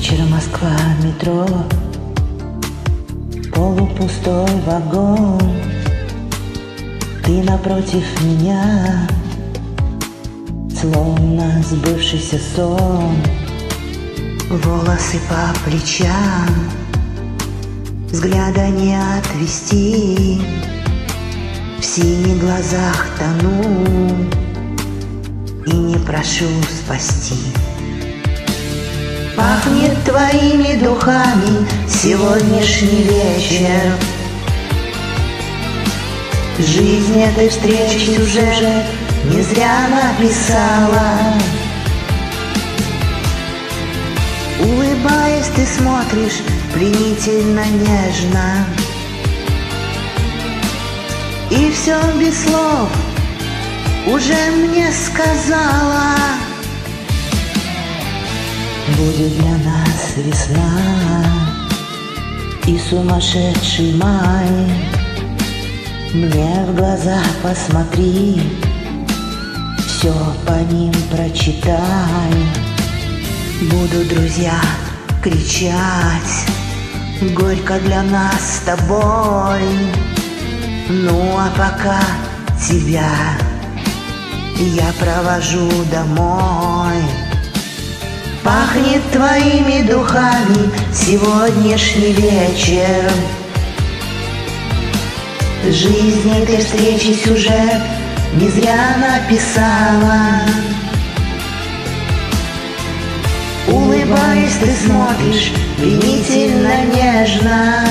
Вечер, Москва, метро, полупустой вагон. Ты напротив меня, словно сбывшийся сон. Волосы по плечам, взгляда не отвести. В синих глазах тону и не прошу спасти. Пахнет твоими духами сегодняшний вечер. Жизнь этой встречи уже не зря написала. Улыбаясь, ты смотришь пленительно нежно, и все без слов уже мне сказала. Будет для нас весна и сумасшедший май. Мне в глаза посмотри, все по ним прочитай. Будут друзья кричать горько для нас с тобой. Ну а пока тебя я провожу домой. Пахнет твоими духами сегодняшний вечер. Жизнь этой встречи сюжет не зря написала. Улыбаясь, ты смотришь пленительно нежно,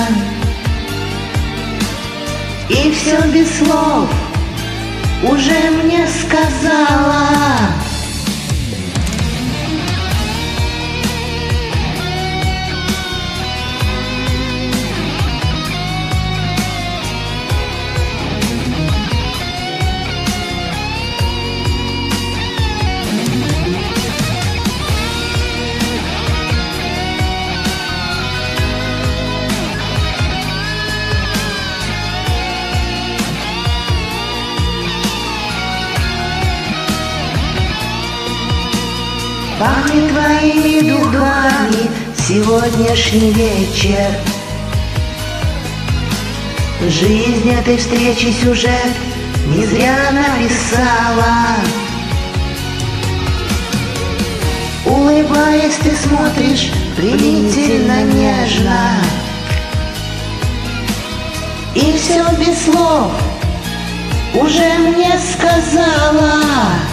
и все без слов уже мне сказала. Пахнет твоими духами сегодняшний вечер. Жизнь этой встречи сюжет не зря написала. Улыбаясь, ты смотришь пленительно нежно, и все без слов уже мне сказала.